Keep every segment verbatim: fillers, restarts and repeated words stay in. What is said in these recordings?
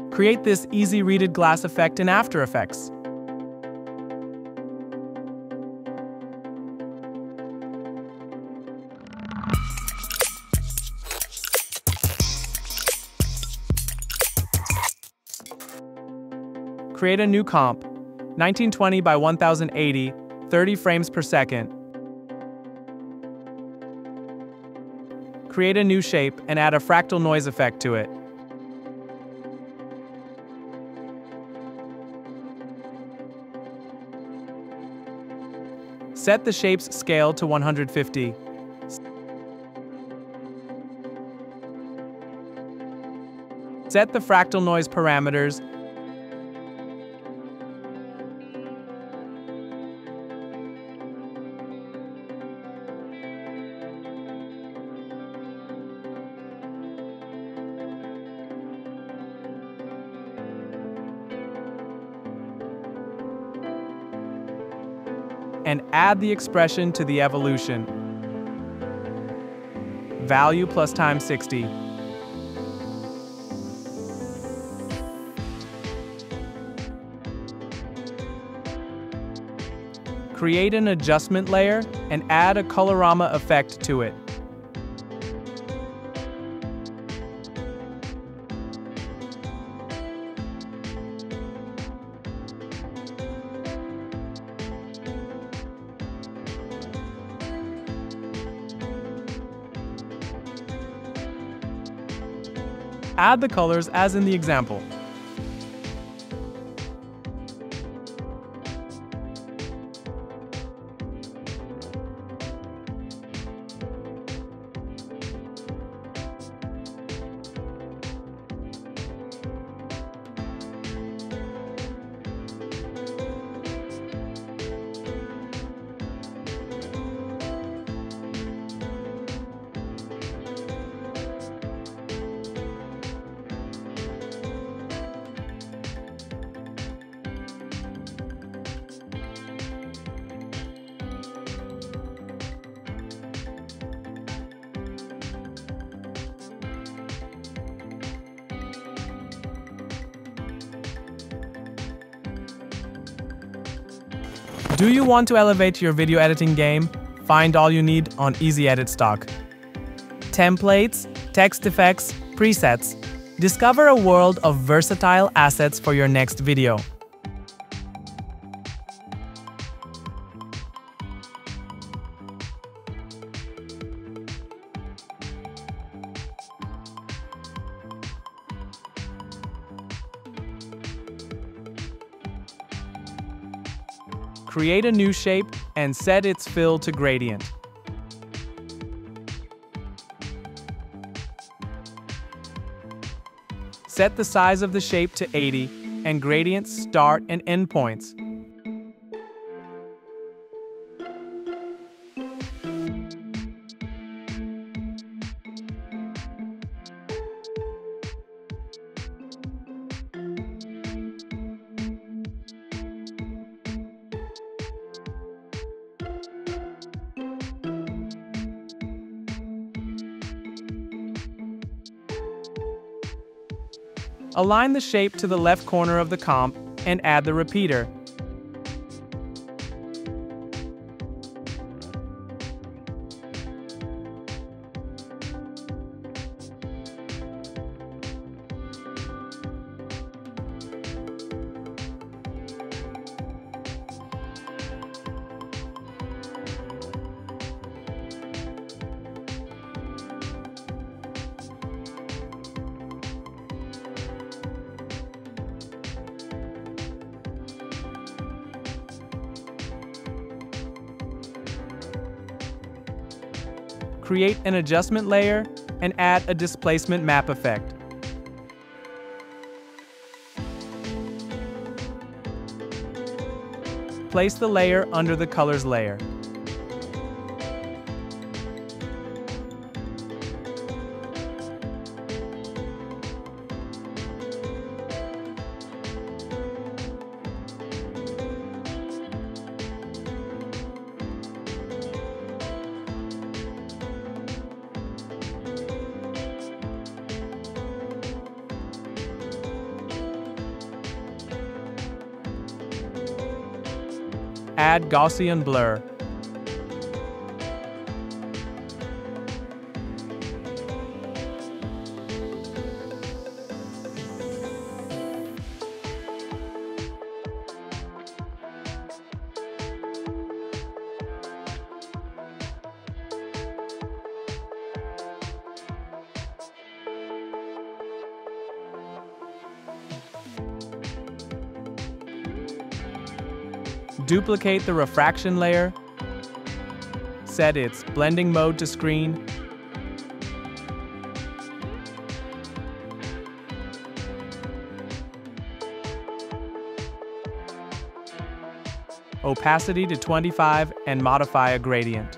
Create this easy-readed glass effect in After Effects. Create a new comp, nineteen twenty by ten eighty, thirty frames per second. Create a new shape and add a fractal noise effect to it. Set the shape's scale to one hundred fifty. Set the fractal noise parameters. And add the expression to the evolution. Value plus time sixty. Create an adjustment layer and add a colorama effect to it. Add the colors as in the example. Do you want to elevate your video editing game? Find all you need on Easy Edit Stock. Templates, text effects, presets. Discover a world of versatile assets for your next video. Create a new shape and set its fill to gradient. Set the size of the shape to eighty and gradient start and end points. Align the shape to the left corner of the comp and add the repeater. Create an adjustment layer and add a displacement map effect. Place the layer under the colors layer. Add Gaussian blur. Duplicate the refraction layer. Set its blending mode to screen. Opacity to twenty-five and modify a gradient.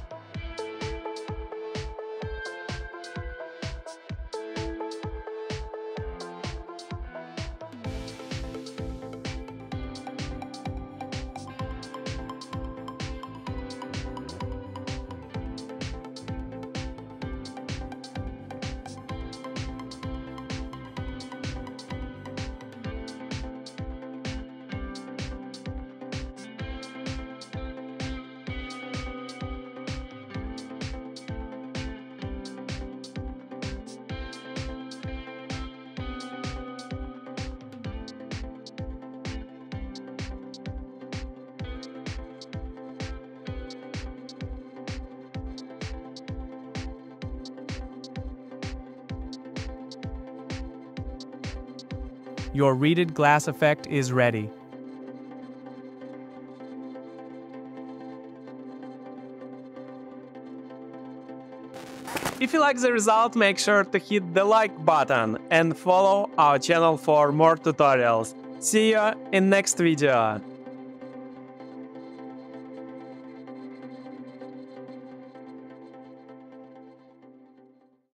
Your reeded glass effect is ready. If you like the result, make sure to hit the like button and follow our channel for more tutorials. See you in next video.